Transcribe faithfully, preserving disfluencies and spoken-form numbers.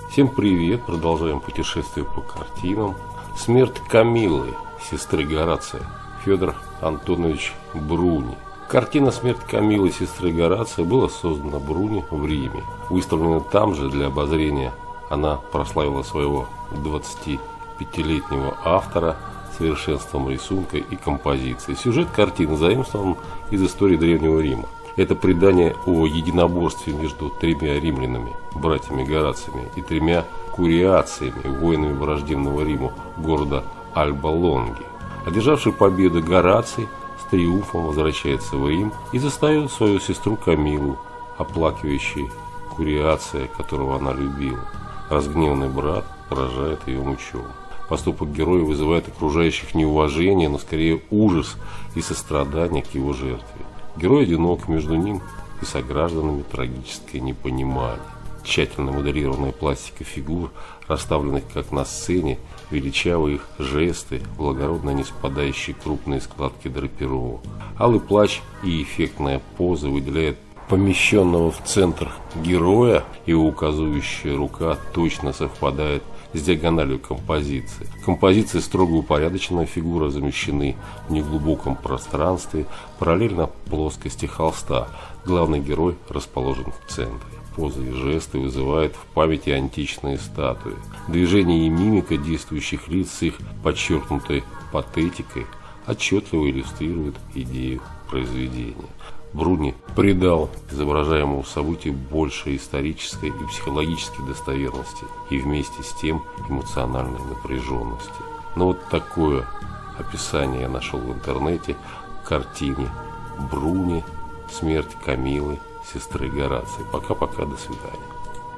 Всем привет! Продолжаем путешествие по картинам. Смерть Камиллы, сестры Горация. Федор Антонович Бруни. Картина «Смерть Камиллы, сестры Горация» была создана Бруни в Риме. Выставлена там же для обозрения. Она прославила своего двадцатипятилетнего автора совершенством рисунка и композиции. Сюжет картины заимствован из истории Древнего Рима. Это предание о единоборстве между тремя римлянами, братьями Горациями, и тремя куриациями, воинами враждебного Риму, города Альба-Лонги. Одержавший победу Гораций с триумфом возвращается в Рим и застает свою сестру Камиллу, оплакивающей куриация, которого она любила. Разгневанный брат поражает ее мечом. Поступок героя вызывает окружающих неуважение, но скорее ужас и сострадание к его жертве. Герой одинок, между ним и согражданами трагическое непонимание. Тщательно моделированная пластика фигур, расставленных как на сцене, величавые их жесты, благородно не спадающие крупные складки драпировок. Алый плащ и эффектная поза выделяют помещенного в центр героя, его указывающая рука точно совпадает с диагональю композиции. Композиции строго упорядоченная фигура замещены в неглубоком пространстве, параллельно плоскости холста. Главный герой расположен в центре. Позы и жесты вызывают в памяти античные статуи. Движения и мимика действующих лиц с их подчеркнутой патетикой отчетливо иллюстрируют идею произведения. Бруни придал изображаемому событию больше исторической и психологической достоверности и вместе с тем эмоциональной напряженности. Но вот такое описание я нашел в интернете в картине Бруни «Смерть Камиллы, сестры Горация». Пока-пока, до свидания.